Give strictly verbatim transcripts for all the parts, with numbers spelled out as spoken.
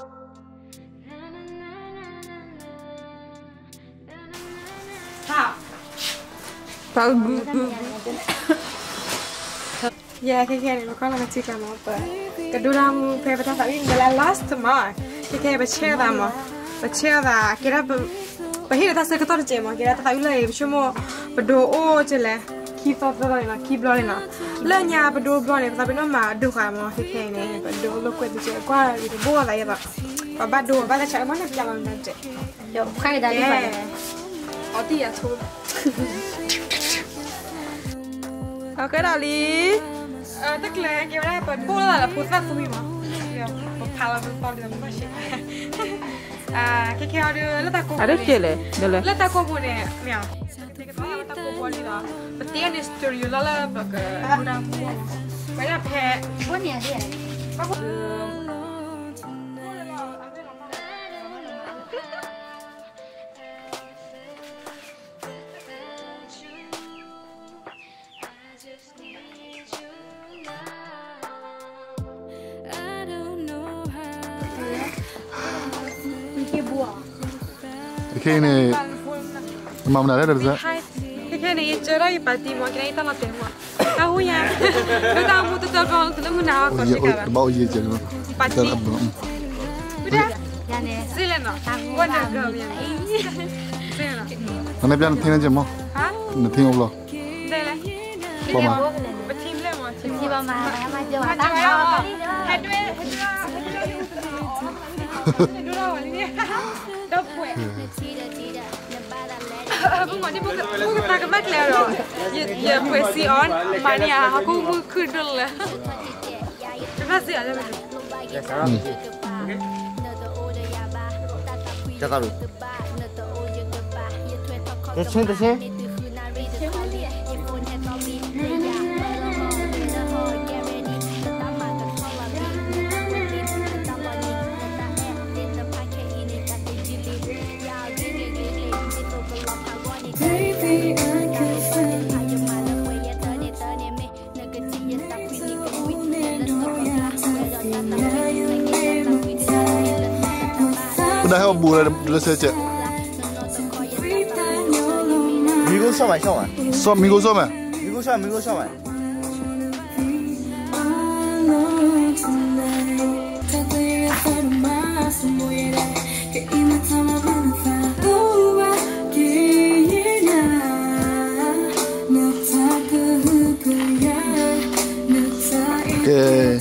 Bagus. Ya, kayak ni, kalau macam kamu apa? Kedua mu pergi tapi dalam last mah, kayak bercerita dah, bercerita. Kira bahaya tak sekitar je mah, kira tak tahu lah. Cuma berdoa je lah. Keep up lah, keep lah ni. Lanya berdoa berdoa tapi nama doa mah kayak ni. Berdoa lu kuat je, kuat itu buat lah ya tak. Bapak doa, bapak cakap mana jalan nanti. Yo, kaya dah ni pada. Oh dia tu. Oke Dali, tak leh, gimana apa? Bola lah, pusat semua mah. Ya, kalau betul dia masih. Ah, kiki ada letak kau. Ada cile, dulu. Letak kau boleh, ya. Kita letak kau boleh dah. Betul ni story lala bagai kurang buat. Banyak peh. Buat ni ada. Kayak ni, mana ada dah? Kayak ni cerai pati mau kira itu nanti mau. Tahu ya? Kalau kamu tu terkau tu nak mana kau cakap? Bau ye je. Pati. Udah. Yang ni. Selena. Wonder Girl yang. Selena. Mana biar tinggal je mau? Hah? Nak tinggal belah. Dah lah. Bama. Betim le mau. Betim bama. Bama jauh. Tak jauh. Hadwe, hadwe, hadwe. Dua awal ni. Dah puas. Bukan ni bukan bukan tak mat le ro. Ye ye puisi on. Mania aku mu kudul le. Terima kasih ada. Ya sekarang. Cakap lu. Terus terus. Udah have bulan dulu saja. Minggu sama sama. So minggu sama. Minggu sama minggu sama. Okay.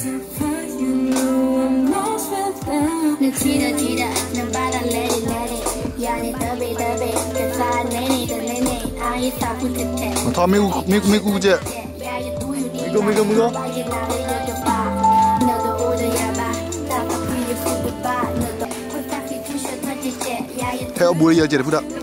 Thọ migu migu migu je. Migu migu migu. Theo bùi giờ chỉ để phụ đạo.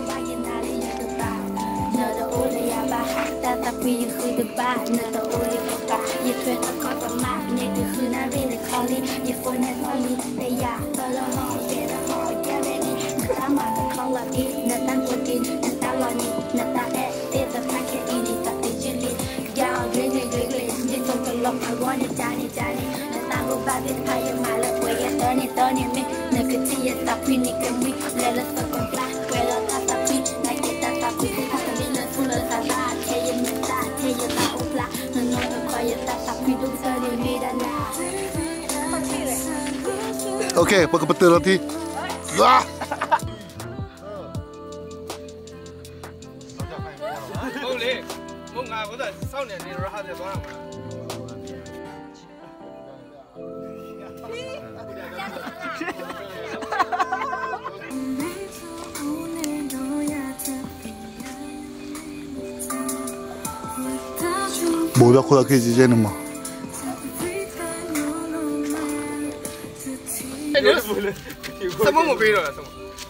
Okay, pakai betul nanti. Wah. Boleh, mau ngah aku dah, soal ni ni orang ada orang. Boleh aku lagi je ni mah. Semua mau beli lah semua.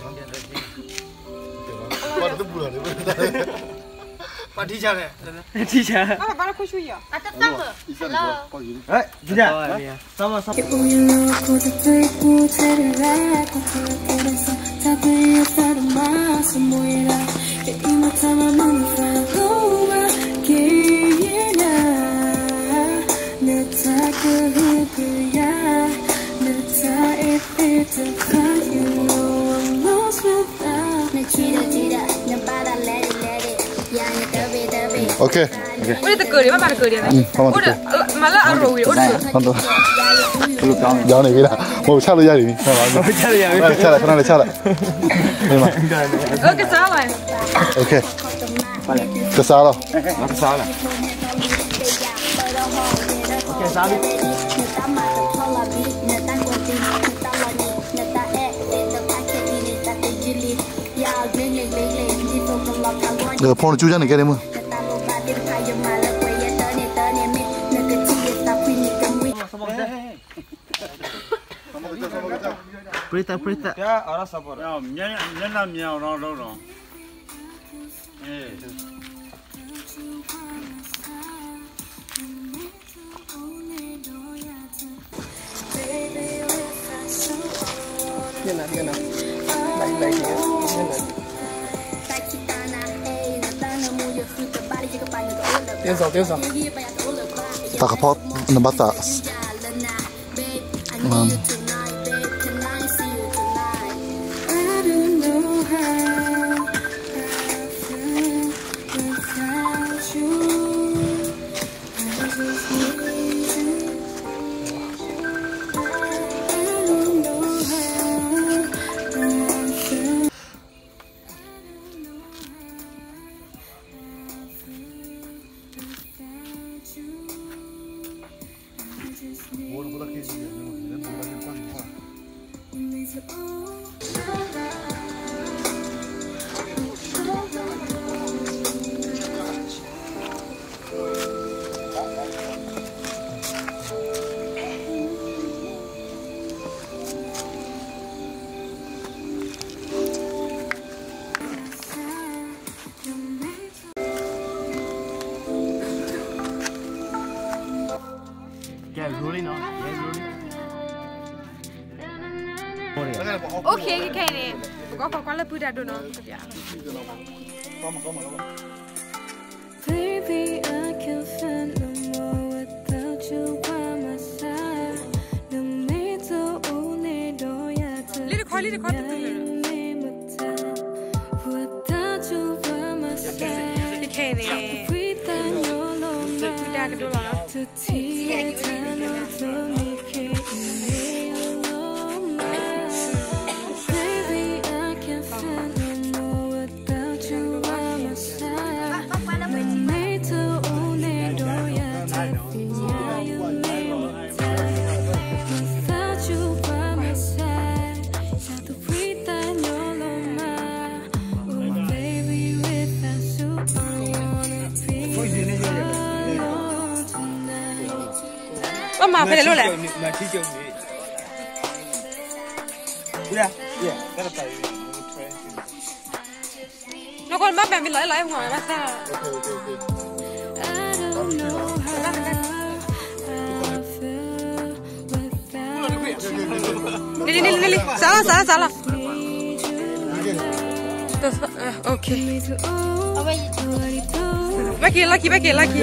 Pada tu bulan ni. Pak Dija le. Dija. Ah, baru aku cuy ya. Atas sama. Hello. Eh, tidak. Sama sama. It's Okay. Udah tegur dia, mana tegur dia? Udah malah arrow dia, udah. Tonton. Jangan ni kita. Mau cari jadi ni. Mau cari ya. Cari, pernah cari. Oke salah. Okay. Kesalah. Kesalah. Okay, sabi. Được phong chú chân này kia đi mưa. Prita prita. Ya, orang sabar. Ya, nyen nyen lah miao orang orang. Eh. Gana gana. Baik baik ya. Tiêu sổ tiêu sổ. Tak apa nampak tak. Um. Get rolling on. Get rolling. Oke, kayak ni. Kau kau kalau budak dulu, kerja. Baby, I can't find no more without you by my side. No matter only do ya to. Lihat kau, lihat kau tu dulu. Without you by my side. Kayak ni. Budak dulu. To tea time for me, baby, I can't find no more without you by my side. No matter only do ya to yeah, you made me tired. Without you by my side, got to breathe on your love. Oh, baby, without you, I wanna be alone. Mama, apa dulu lah? Nanti jom ni. Ya, ya, kita tahu. Nó còn bắp mẹ mình lấy lấy ngoài bác sao? Đi đi đi đi đi, salah salah salah. Okay. Lagi lagi lagi lagi.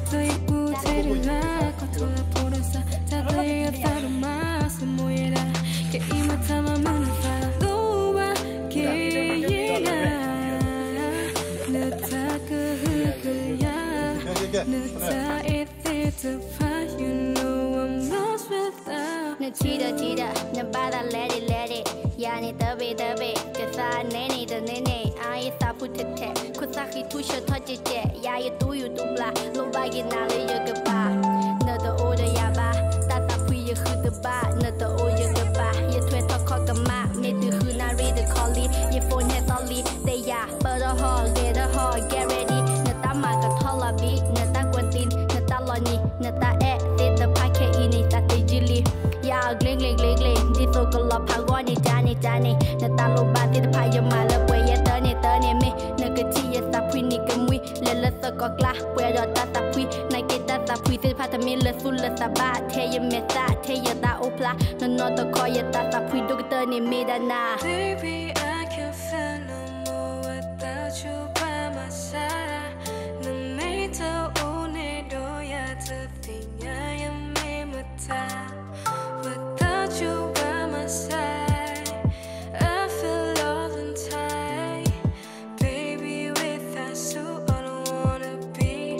Cheetah, cheetah, nabada, let it, let it. Yani, tabi, tabi, kasa, nene, the nene. I saw put it, Kusaki, tusha, touch it, ya, you do, you do, blah, low bag in alley, you get by. Not the older yaba, that's a pre you who the bar, not the old you get by. You twin talk, cock a map, made the who not read the collie, your phone has all lead, they ya, but a hall, get a hall, get ready. Natama, the taller beat, Nata Quentin, Nataloni, Nata eh, did the packet in it, that they jilly. Ya, gling, gling, gling, gling, this local love, Pagwani, Johnny, Johnny, Natalo Bati, the pie of my love, where you turn it, turn it, me, Nagati, a sapini, can we, let us go glass, where the data pre, Nike data pre, the patamilla, full of sabat, tell you miss that, tell you that opla, no, not the call you data pre, look turn it, made a na. Baby, I can't find no more without you by my side. No matter only do ya to think I am a time. Without you by my side, I feel lost and tight. Baby, without you, I don't wanna be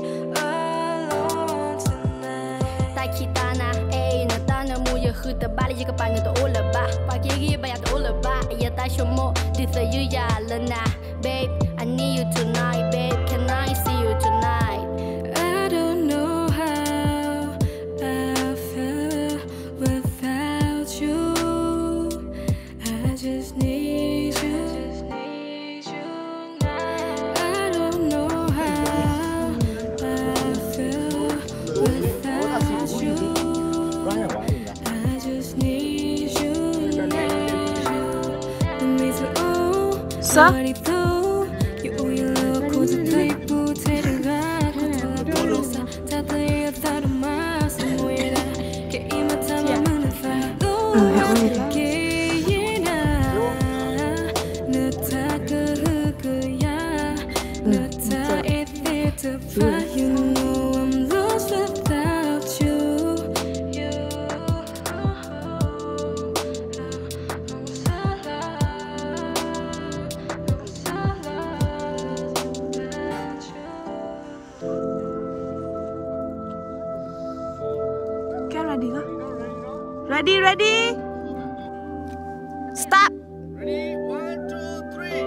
to the body, you can find the all about. Fuck you, but I all about. Yeah, that's your more. This is you, yeah, Lena. Babe, I need you tonight, babe. Can I see you tonight? I don't know how I feel without you. I just need you. I don't know how I feel without you. I just need you. The maze are all somebody through. You owe your love, cause the type who take a ride. Cause I thought they thought of my somewhere. Get in my time, I'm gonna find the way. Nataka hukaya, Nata it to find. You know I'm lost without you. Get ready, go. Ready, ready. Stop. Ready? One, two, three.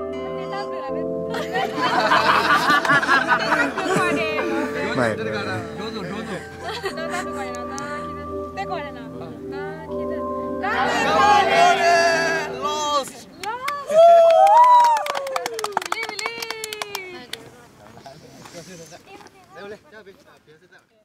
Mày Lost.